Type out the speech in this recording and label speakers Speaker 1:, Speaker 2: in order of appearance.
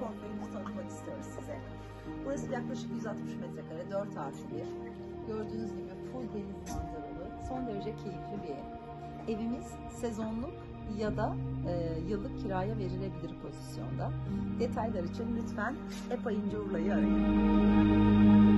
Speaker 1: portföyümüzü tanıtmak istiyoruz size. Burası yaklaşık 160 metrekare, 4+1. Gördüğünüz gibi full deniz manzaralı, son derece keyifli bir ev. Evimiz sezonluk ya da yıllık kiraya verilebilir pozisyonda. Detaylar için lütfen EPA İnce Urla'yı arayın.